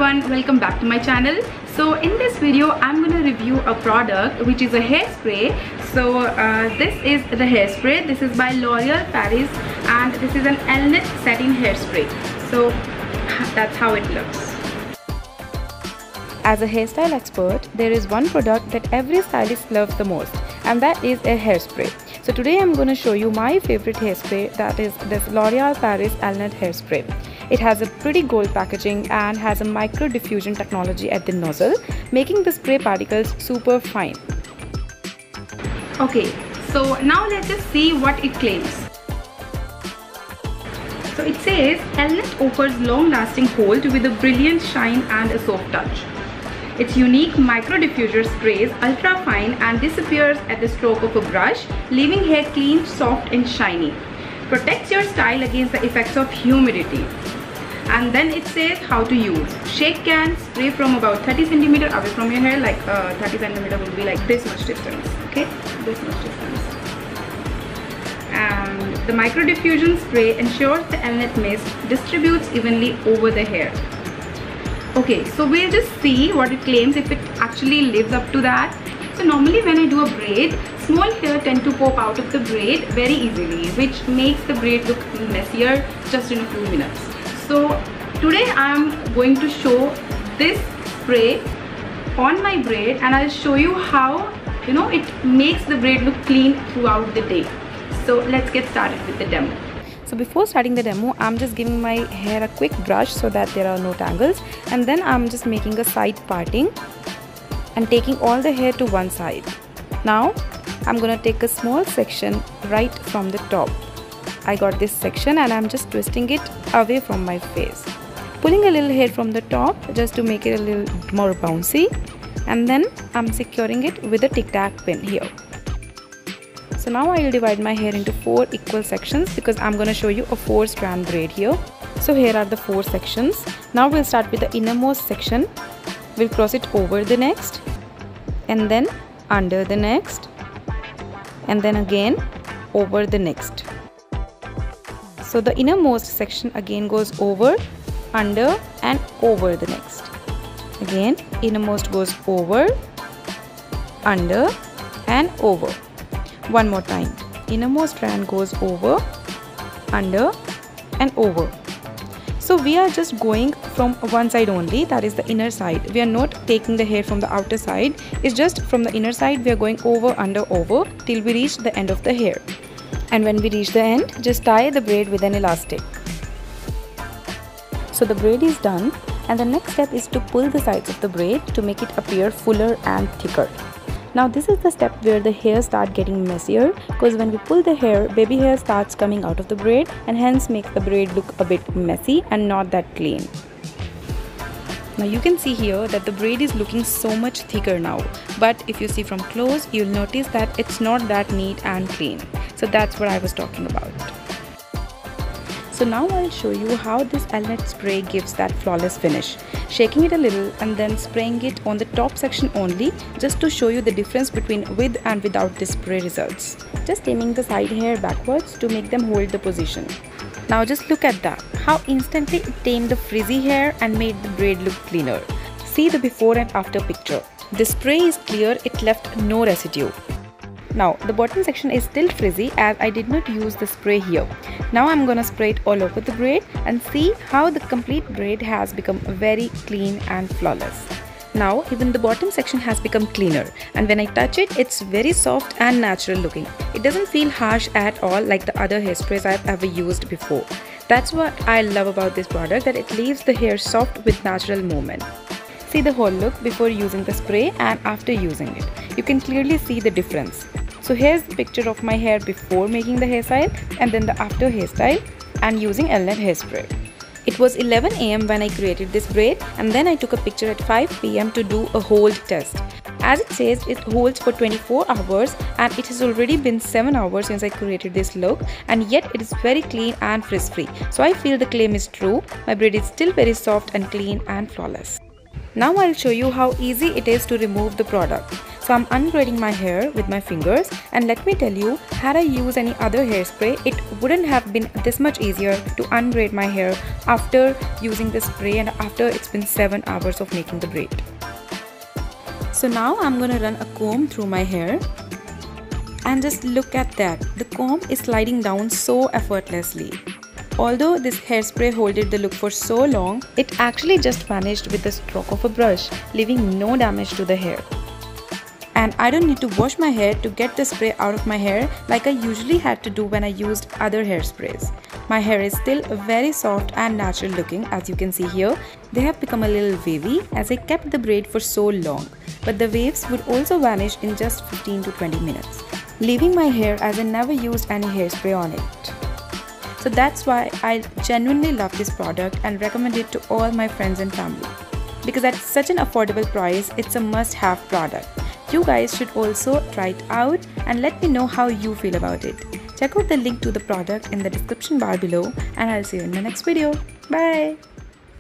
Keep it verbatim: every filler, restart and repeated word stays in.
everyone, welcome back to my channel. So in this video I'm going to review a product which is a hairspray. So uh, this is the hairspray. This is by L'Oreal Paris and this is an Elnett satin hairspray. So that's how it looks. As a hairstyle expert, there is one product that every stylist loves the most, and that is a hairspray. So today I'm going to show you my favorite hairspray, that is this L'Oreal Paris Elnett hairspray. It has a pretty gold packaging and has a micro diffusion technology at the nozzle, making the spray particles super fine. Okay, so now let's just see what it claims. So it says Elnett offers long-lasting hold with a brilliant shine and a soft touch. Its unique micro diffuser sprays ultra fine and disappears at the stroke of a brush, leaving hair clean, soft and shiny. Protects your style against the effects of humidity. And then it says how to use. Shake can, spray from about thirty centimeters away from your hair, like uh, thirty centimeters would be like this much distance, okay? This much distance. And the micro diffusion spray ensures the Elnett mist distributes evenly over the hair. Okay, so we'll just see what it claims, if it actually lives up to that. So normally when I do a braid, small hair tend to pop out of the braid very easily, which makes the braid look messier just in a few minutes. So today I'm going to show this spray on my braid and I'll show you how, you know, it makes the braid look clean throughout the day. So let's get started with the demo. So before starting the demo, I'm just giving my hair a quick brush so that there are no tangles, and then I'm just making a side parting and taking all the hair to one side. Now I'm gonna take a small section right from the top. I got this section and I'm just twisting it away from my face, pulling a little hair from the top just to make it a little more bouncy, and then I'm securing it with a tic tac pin here. So now I will divide my hair into four equal sections because I'm going to show you a four strand braid here. So here are the four sections. Now we'll start with the innermost section. We'll cross it over the next, and then under the next, and then again over the next. So the innermost section again goes over, under and over the next. Again innermost goes over, under and over. One more time. Innermost strand goes over, under and over. So we are just going from one side only, that is the inner side. We are not taking the hair from the outer side. It's just from the inner side we are going over, under, over till we reach the end of the hair. And when we reach the end, just tie the braid with an elastic. So the braid is done, and the next step is to pull the sides of the braid to make it appear fuller and thicker. Now this is the step where the hair start getting messier, because when we pull the hair, baby hair starts coming out of the braid and hence makes the braid look a bit messy and not that clean. Now you can see here that the braid is looking so much thicker now, but if you see from close, you'll notice that it's not that neat and clean. So that's what I was talking about. So now I'll show you how this Elnett spray gives that flawless finish. Shaking it a little and then spraying it on the top section only, just to show you the difference between with and without this spray results. Just taming the side hair backwards to make them hold the position. Now just look at that, how instantly it tamed the frizzy hair and made the braid look cleaner. See the before and after picture. The spray is clear, it left no residue. Now the bottom section is still frizzy as I did not use the spray here. Now I'm gonna spray it all over the braid and see how the complete braid has become very clean and flawless. Now even the bottom section has become cleaner, and when I touch it, it's very soft and natural looking. It doesn't feel harsh at all like the other hairsprays I've ever used before. That's what I love about this product, that it leaves the hair soft with natural movement. See the whole look before using the spray and after using it. You can clearly see the difference. So here's the picture of my hair before making the hairstyle and then the after hairstyle and using Elnett hairspray. It was eleven A M when I created this braid, and then I took a picture at five P M to do a hold test. As it says, it holds for twenty-four hours, and it has already been seven hours since I created this look, and yet it is very clean and frizz free. So I feel the claim is true. My braid is still very soft and clean and flawless. Now I'll show you how easy it is to remove the product. So I'm unbraiding my hair with my fingers, and let me tell you, had I used any other hairspray, it wouldn't have been this much easier to unbraid my hair after using the spray and after it's been seven hours of making the braid. So now I'm gonna run a comb through my hair, and just look at that, the comb is sliding down so effortlessly. Although this hairspray holded the look for so long, it actually just vanished with the stroke of a brush, leaving no damage to the hair. And I don't need to wash my hair to get the spray out of my hair like I usually had to do when I used other hairsprays. My hair is still very soft and natural looking, as you can see here. They have become a little wavy as I kept the braid for so long, but the waves would also vanish in just fifteen to twenty minutes, leaving my hair as I never used any hairspray on it. So that's why I genuinely love this product and recommend it to all my friends and family. Because at such an affordable price, it's a must-have product. You guys should also try it out and let me know how you feel about it. Check out the link to the product in the description bar below, and I'll see you in the next video. Bye!